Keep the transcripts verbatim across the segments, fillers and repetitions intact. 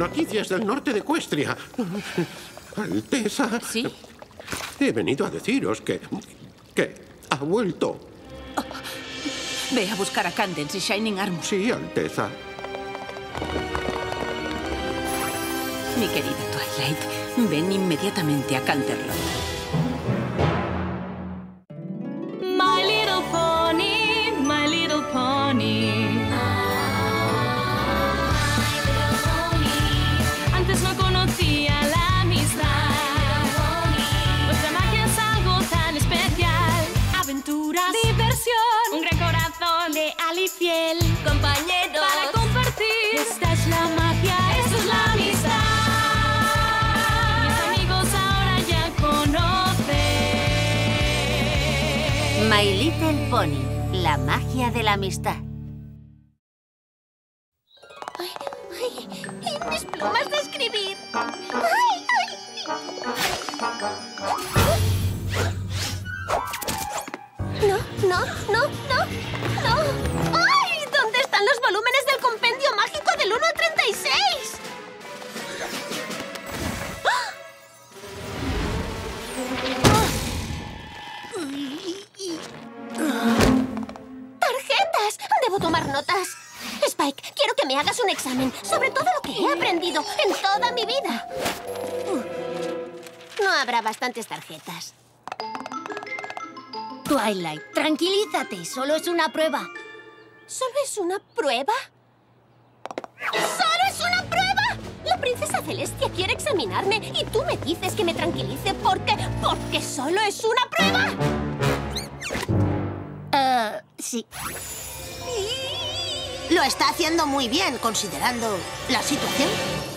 Noticias del norte de Ecuestria. Alteza. ¿Sí? He venido a deciros que... que ha vuelto. Oh, ve a buscar a Cadence y Shining Armor. Sí, Alteza. Mi querida Twilight, ven inmediatamente a Canterlot. My little pony, my little pony. Antes no conocía la amistad. Vuestra magia es algo tan especial. Aventuras, diversión, un gran corazón leal y fiel. Compañero para compartir. Esta es la magia, esta es la amistad. Mis amigos ahora ya conocen. My Little Pony, la magia de la amistad. Ay, ay, mis plumas de escribir. Ay, ay. No, no, no, no, no. ¡Ay! ¿Dónde están los volúmenes del compendio mágico del uno al treinta y seis? ¡Tarjetas! Debo tomar notas. Spike, quiero que me hagas un examen sobre todo lo que he aprendido en toda mi vida. No habrá bastantes tarjetas. Twilight, tranquilízate, solo es una prueba. ¿Solo es una prueba? ¡Solo es una prueba! La princesa Celestia quiere examinarme y tú me dices que me tranquilice porque... porque solo es una prueba. Uh, sí. Lo está haciendo muy bien, considerando la situación.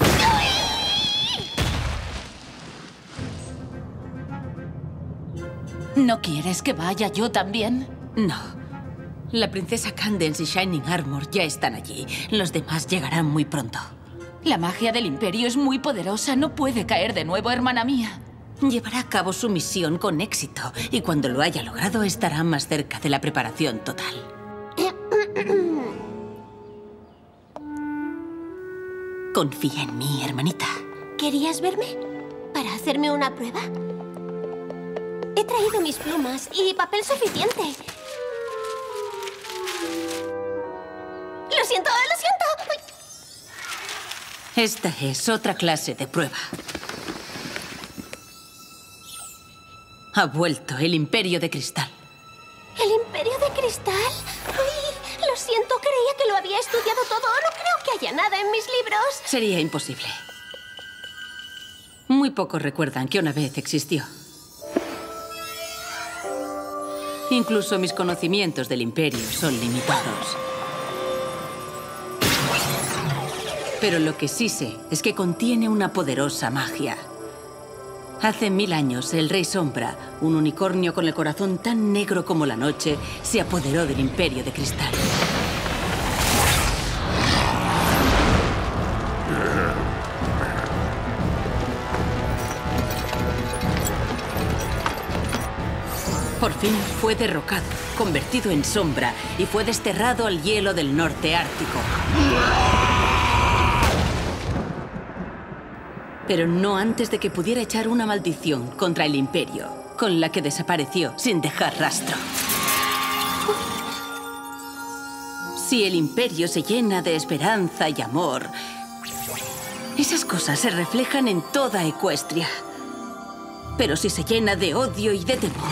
¿No quieres que vaya yo también? No. La princesa Cadence y Shining Armor ya están allí. Los demás llegarán muy pronto. La magia del Imperio es muy poderosa. No puede caer de nuevo, hermana mía. Llevará a cabo su misión con éxito. Y cuando lo haya logrado, estará más cerca de la preparación total. Confía en mí, hermanita. ¿Querías verme? ¿Para hacerme una prueba? He traído mis plumas y papel suficiente. Lo siento, lo siento. Uy. Esta es otra clase de prueba. Ha vuelto el Imperio de Cristal. ¿El Imperio de Cristal? Ay, lo siento, creía que lo había estudiado todo. No creo que haya nada en mis libros. Sería imposible. Muy pocos recuerdan que una vez existió. Incluso mis conocimientos del Imperio son limitados. Pero lo que sí sé es que contiene una poderosa magia. Hace mil años, el Rey Sombra, un unicornio con el corazón tan negro como la noche, se apoderó del Imperio de Cristal. Por fin fue derrocado, convertido en sombra y fue desterrado al hielo del norte ártico. Pero no antes de que pudiera echar una maldición contra el Imperio, con la que desapareció sin dejar rastro. Si el Imperio se llena de esperanza y amor, esas cosas se reflejan en toda Ecuestria. Pero si se llena de odio y de temor,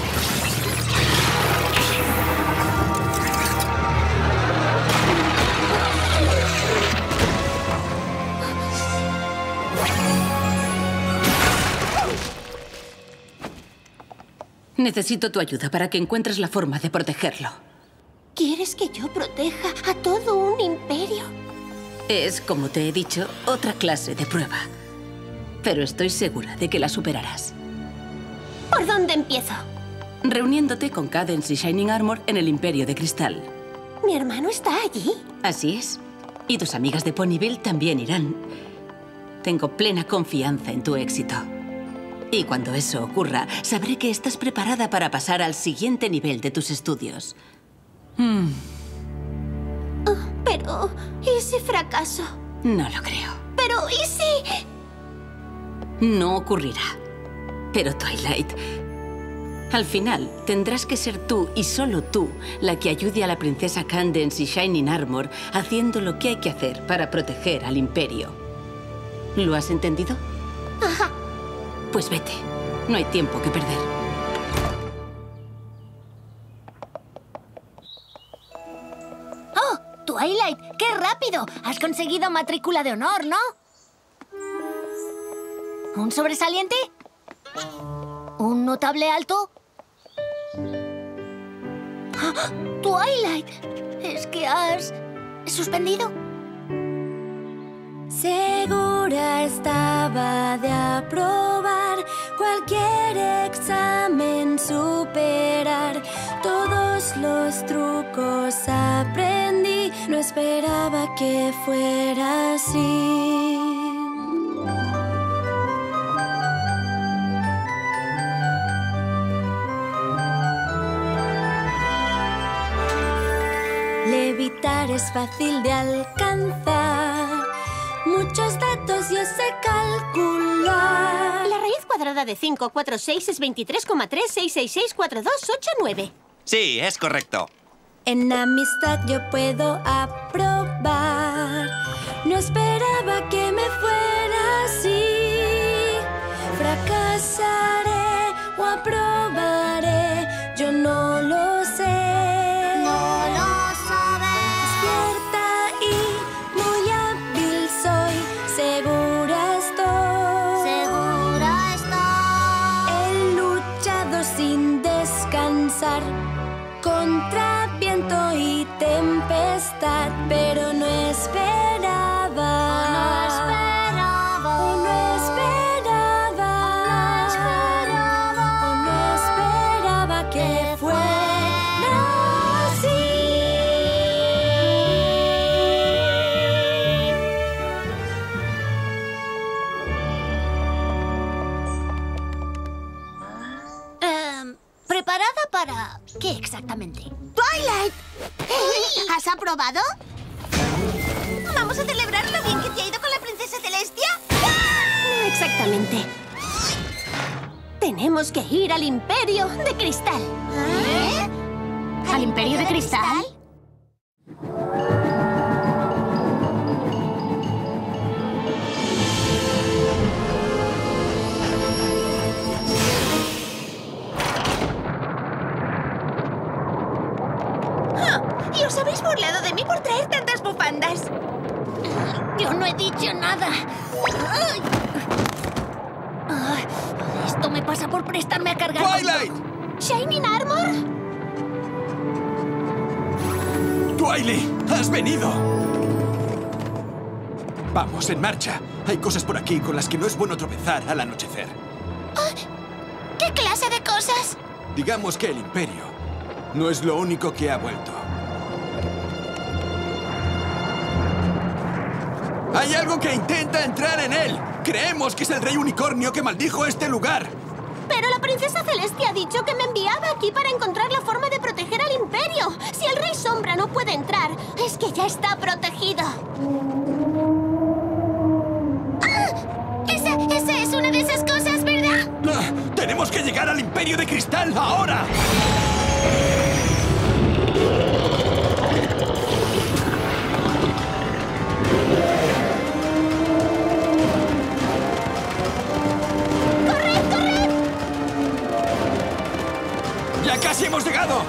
necesito tu ayuda para que encuentres la forma de protegerlo. ¿Quieres que yo proteja a todo un imperio? Es, como te he dicho, otra clase de prueba. Pero estoy segura de que la superarás. ¿Por dónde empiezo? Reuniéndote con Cadence y Shining Armor en el Imperio de Cristal. ¿Mi hermano está allí? Así es. Y tus amigas de Ponyville también irán. Tengo plena confianza en tu éxito. Y cuando eso ocurra, sabré que estás preparada para pasar al siguiente nivel de tus estudios. Hmm. Oh, pero... ¿y si fracaso? No lo creo. Pero pero ¿y si...? No ocurrirá. Pero Twilight, al final tendrás que ser tú y solo tú la que ayude a la princesa Cadance y Shining Armor haciendo lo que hay que hacer para proteger al Imperio. ¿Lo has entendido? Ajá. Pues vete. No hay tiempo que perder. ¡Oh! Twilight, ¡qué rápido! Has conseguido matrícula de honor, ¿no? ¿Un sobresaliente? ¿Un notable alto? ¡Ah! Twilight, ¿es que has suspendido? Segura estaba de aprobar cualquier examen, superar todos los trucos aprendí. No esperaba que fuera así. Levitar es fácil de alcanzar. Muchos datos yo sé calcular. La raíz cuadrada de cinco, cuatro, seis es veintitrés coma tres seis seis seis cuatro dos ocho nueve. Sí, es correcto. En amistad yo puedo aprobar. No esperaba que me fuera así. Fracasaré o aprobaré. Yo no lo sé. No lo sabes. Despierta y muy hábil soy. Segura estoy. Segura estoy. He luchado sin descansar contra viento y tempestad, pero no esperaba. No esperaba. O no esperaba. No esperaba. O no esperaba que fuera así. Em, ¿Preparada para qué exactamente? ¡Twilight! ¿Has aprobado? ¿Vamos a celebrar lo bien que te ha ido con la princesa Celestia? No exactamente. Tenemos que ir al Imperio de Cristal. ¿Eh? ¿Al Imperio de Cristal? Y os habéis burlado de mí por traer tantas bufandas. Yo no he dicho nada. Ay. Ay, esto me pasa por prestarme a cargar. ¡Twilight! ¿Shining Armor? ¡Twilight! ¡Has venido! Vamos, en marcha. Hay cosas por aquí con las que no es bueno tropezar al anochecer. ¿Qué clase de cosas? Digamos que el Imperio no es lo único que ha vuelto. ¡Hay algo que intenta entrar en él! Creemos que es el Rey Unicornio que maldijo este lugar. Pero la princesa Celestia ha dicho que me enviaba aquí para encontrar la forma de proteger al Imperio. Si el Rey Sombra no puede entrar, es que ya está protegido. ¡Ah! Esa, esa es una de esas cosas, ¿verdad? Ah, ¡tenemos que llegar al Imperio de Cristal ahora! ¡Corred, corred! ¡Ya casi hemos llegado!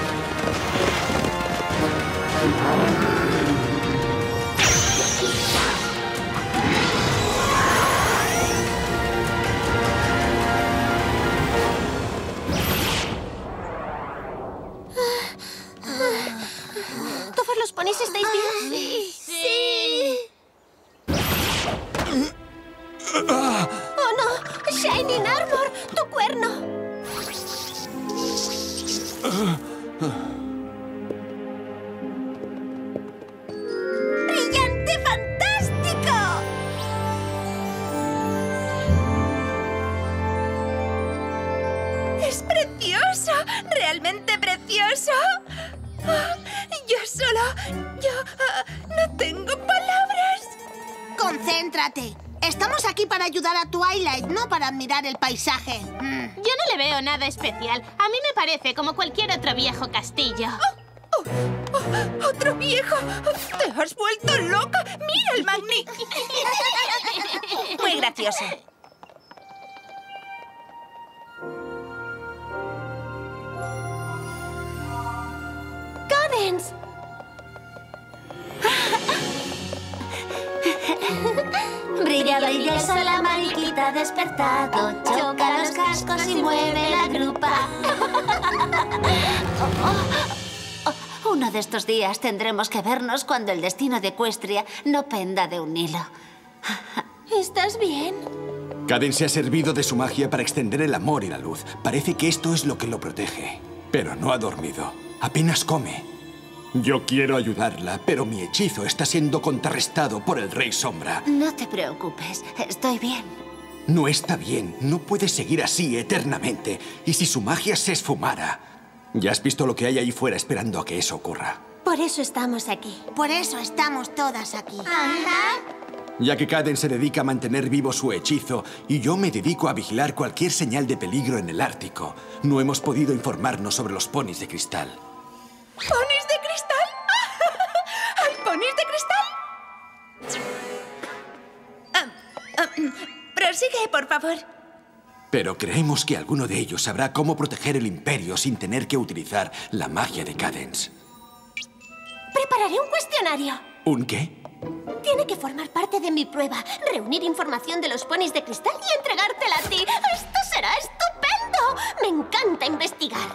¿Todos los ponis estáis bien? Sí. Sí. ¡Oh, no! ¡Shining Armor! ¡Tu cuerno! ¡Brillante, fantástico! ¡Es precioso! ¡Realmente precioso! Oh, yo solo... Yo... ah, no tengo palabras. Concéntrate. Céntrate. Estamos aquí para ayudar a Twilight, no para admirar el paisaje. Mm. Yo no le veo nada especial. A mí me parece como cualquier otro viejo castillo. Oh, oh, oh, ¡Otro viejo! ¡Te has vuelto loca! ¡Mira el magní! Muy gracioso. ¡Cadence! Brilla, brilla el sol, la mariquita ha despertado. Choca los cascos y mueve la grupa. Oh, oh, oh. Uno de estos días tendremos que vernos cuando el destino de Equestria no penda de un hilo. ¿Estás bien? Cadence se ha servido de su magia para extender el amor y la luz. Parece que esto es lo que lo protege. Pero no ha dormido. Apenas come. Yo quiero ayudarla, pero mi hechizo está siendo contrarrestado por el Rey Sombra. No te preocupes, estoy bien. No está bien. No puede seguir así eternamente. Y si su magia se esfumara... Ya has visto lo que hay ahí fuera esperando a que eso ocurra. Por eso estamos aquí. Por eso estamos todas aquí. Ajá. Ya que Cadence se dedica a mantener vivo su hechizo y yo me dedico a vigilar cualquier señal de peligro en el Ártico, no hemos podido informarnos sobre los ponis de cristal. ¿Ponis de cristal? ¿Hay ponis de cristal? Ah, ah, prosigue, por favor. Pero creemos que alguno de ellos sabrá cómo proteger el Imperio sin tener que utilizar la magia de Cadence. Prepararé un cuestionario. ¿Un qué? Tiene que formar parte de mi prueba. Reunir información de los ponis de cristal y entregártela a ti. ¡Esto será estupendo! Me encanta investigar.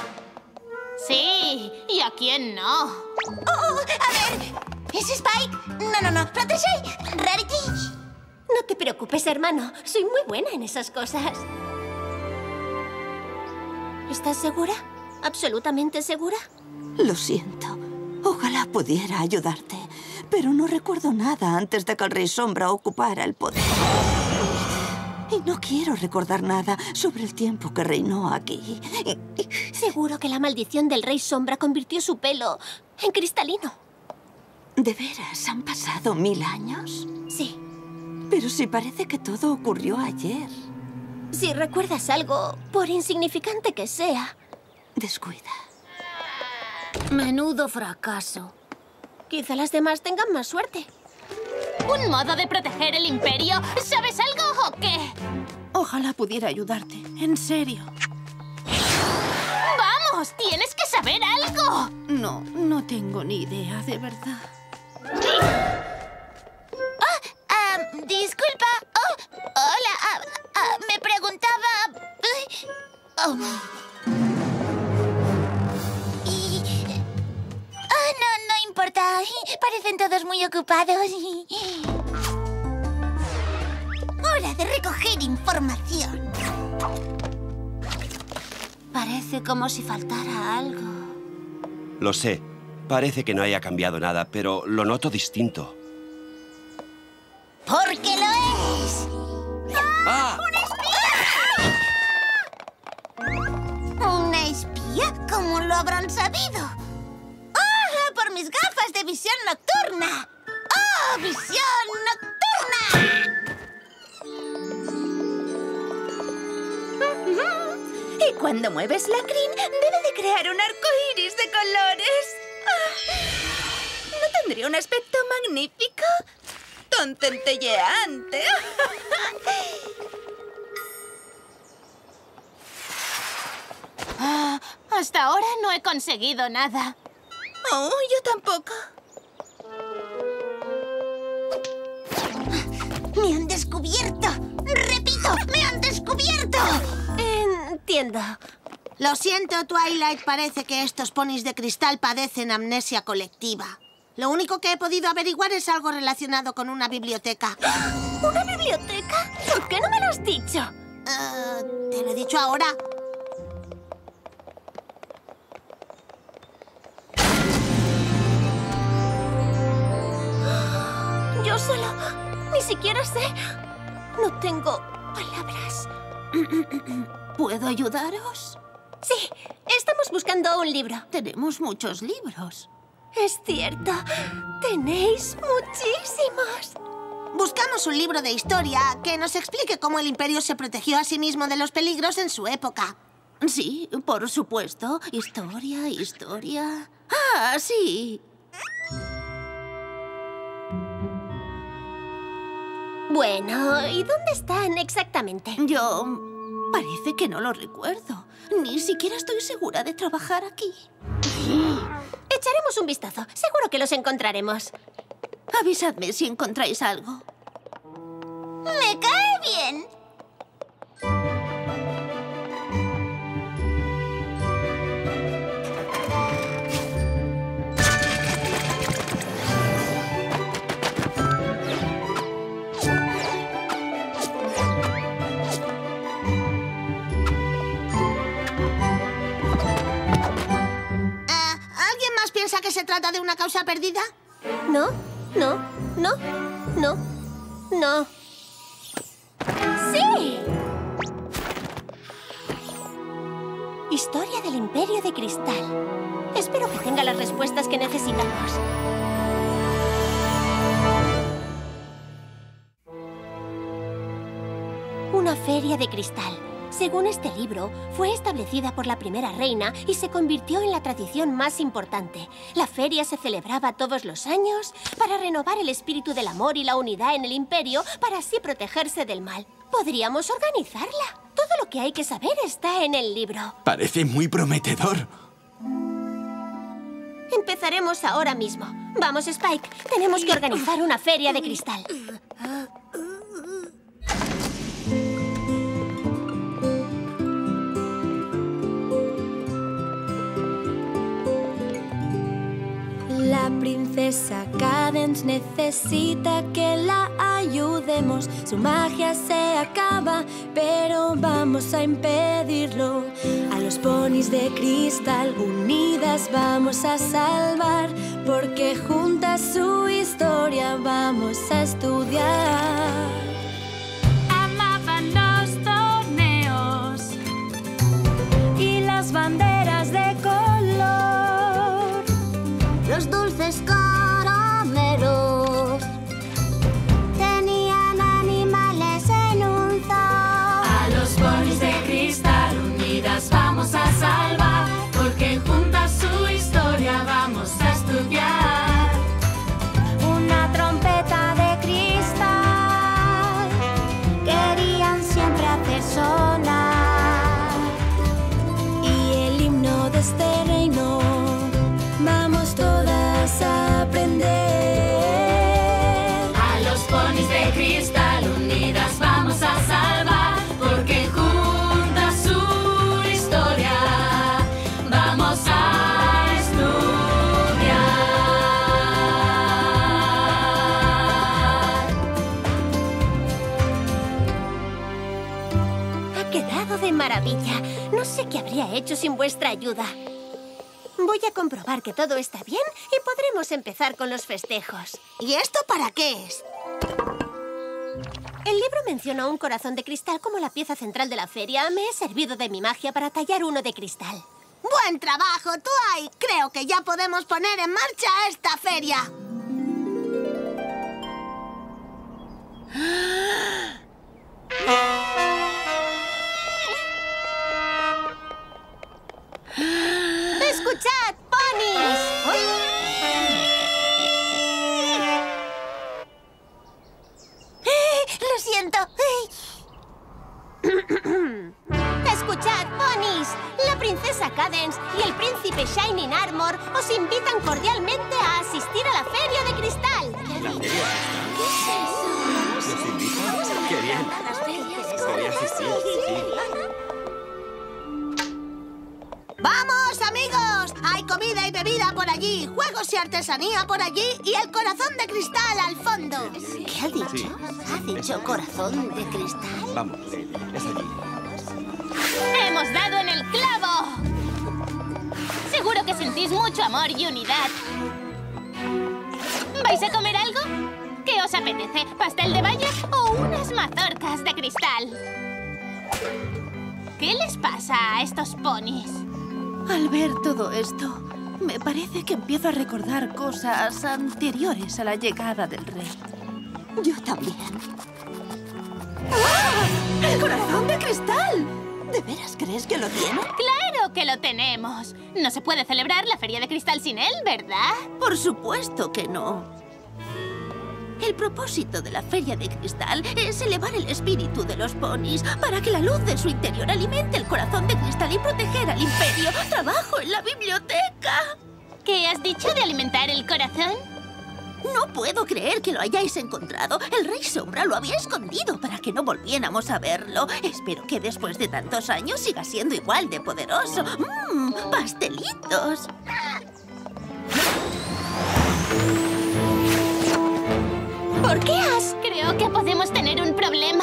Sí, ¿y a quién no? Oh, oh, a ver. ¿Es Spike? No, no, no. Fluttershy. Rarity. No te preocupes, hermano. Soy muy buena en esas cosas. ¿Estás segura? ¿Absolutamente segura? Lo siento. Ojalá pudiera ayudarte. Pero no recuerdo nada antes de que el Rey Sombra ocupara el poder. Y no quiero recordar nada sobre el tiempo que reinó aquí. Seguro que la maldición del Rey Sombra convirtió su pelo en cristalino. ¿De veras han pasado mil años? Sí. Pero sí parece que todo ocurrió ayer. Si recuerdas algo, por insignificante que sea... Descuida. Menudo fracaso. Quizá las demás tengan más suerte. ¿Un modo de proteger el Imperio? ¿Sabes algo o qué? Ojalá pudiera ayudarte. En serio. ¡Vamos! ¡Tienes que saber algo! No, no tengo ni idea, de verdad. Oh, um, disculpa. Oh, hola. Uh, uh, me preguntaba... Oh. Y... Oh, no, no importa. Parecen todos muy ocupados. Hora de recoger información. Parece como si faltara algo. Lo sé. Parece que no haya cambiado nada, pero lo noto distinto. ¡Porque lo es! ¡Ah! ¿Una espía? ¿Cómo lo habrán sabido? ¡Ah! ¡Por mis gafas de visión nocturna! ¡Oh, visión nocturna! Y cuando mueves la crin, debe de crear un arco iris de colores. Ah, ¿no tendría un aspecto magnífico? ¡Tan centelleante! Ah, hasta ahora no he conseguido nada. Oh, yo tampoco. ¡Me han descubierto! ¡Repito! ¡Me han descubierto! Entiendo. Lo siento, Twilight. Parece que estos ponis de cristal padecen amnesia colectiva. Lo único que he podido averiguar es algo relacionado con una biblioteca. ¿Una biblioteca? ¿Por qué no me lo has dicho? Uh, te lo he dicho ahora. Yo solo... ni siquiera sé... No tengo palabras. ¿Puedo ayudaros? Sí, estamos buscando un libro. Tenemos muchos libros. Es cierto. Tenéis muchísimos. Buscamos un libro de historia que nos explique cómo el Imperio se protegió a sí mismo de los peligros en su época. Sí, por supuesto. Historia, historia... ¡Ah, sí! Bueno, ¿y dónde están exactamente? Yo... parece que no lo recuerdo. Ni siquiera estoy segura de trabajar aquí. Echaremos un vistazo. Seguro que los encontraremos. Avisadme si encontráis algo. ¡Me cae bien! ¿Piensa que se trata de una causa perdida? No, no, no, no, no. ¡Sí! Historia del Imperio de Cristal. Espero que tenga las respuestas que necesitamos. Una feria de cristal. Según este libro, fue establecida por la primera reina y se convirtió en la tradición más importante. La feria se celebraba todos los años para renovar el espíritu del amor y la unidad en el imperio para así protegerse del mal. Podríamos organizarla. Todo lo que hay que saber está en el libro. Parece muy prometedor. Empezaremos ahora mismo. Vamos, Spike. Tenemos que organizar una feria de cristal. La princesa Cadence necesita que la ayudemos. Su magia se acaba, pero vamos a impedirlo. A los ponis de cristal unidas vamos a salvar, porque juntas su historia vamos a estudiar. Amaban los torneos y las banderas de color, los dulces caramelos tenían animales en un zoo. A los ponis de cristal unidas vamos a salvar, porque juntas su historia vamos a estudiar. Una trompeta de cristal querían siempre hacer sonar, y el himno de este reino vamos todas a aprender. A los ponis de cristal unidas vamos a salvar, porque juntas su historia vamos a estudiar. Ha quedado de maravilla. No sé qué habría hecho sin vuestra ayuda. Voy a comprobar que todo está bien y podremos empezar con los festejos. ¿Y esto para qué es? El libro menciona un corazón de cristal como la pieza central de la feria. Me he servido de mi magia para tallar uno de cristal. ¡Buen trabajo, Twilight! Creo que ya podemos poner en marcha esta feria. ¡Escuchad, ponis! Lo siento. Escuchad, ponis. La princesa Cadence y el príncipe Shining Armor os invitan cordialmente a asistir a la feria de cristal. ¿La feria? ¿Nos invitan? ¡Qué bien! Voy a asistir, sí. ¡Vamos, amigos! Hay comida y bebida por allí, juegos y artesanía por allí y el corazón de cristal al fondo. ¿Qué ha dicho? Sí. ¿Ha dicho corazón de cristal? Vamos, es allí. ¡Hemos dado en el clavo! Seguro que sentís mucho amor y unidad. ¿Vais a comer algo? ¿Qué os apetece? ¿Pastel de bayas o unas mazorcas de cristal? ¿Qué les pasa a estos ponis? Al ver todo esto, me parece que empiezo a recordar cosas anteriores a la llegada del rey. Yo también. ¡Ah! ¡El corazón de cristal! ¿De veras crees que lo tiene? ¡Claro que lo tenemos! No se puede celebrar la Feria de Cristal sin él, ¿verdad? Por supuesto que no. El propósito de la Feria de Cristal es elevar el espíritu de los ponis para que la luz de su interior alimente el corazón de cristal y proteger al imperio. ¡Trabajo en la biblioteca! ¿Qué has dicho de alimentar el corazón? No puedo creer que lo hayáis encontrado. El Rey Sombra lo había escondido para que no volviéramos a verlo. Espero que después de tantos años siga siendo igual de poderoso. ¡Mmm! ¡Pastelitos! ¿Por qué has? Creo que podemos tener un problema.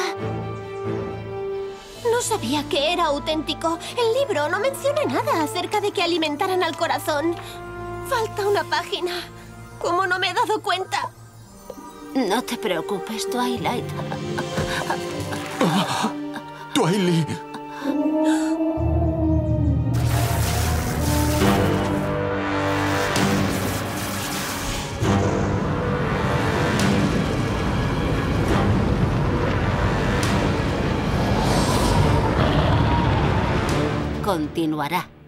No sabía que era auténtico. El libro no menciona nada acerca de que alimentaran al corazón. Falta una página. ¿Cómo no me he dado cuenta? No te preocupes, Twilight. Twilight. Continuará.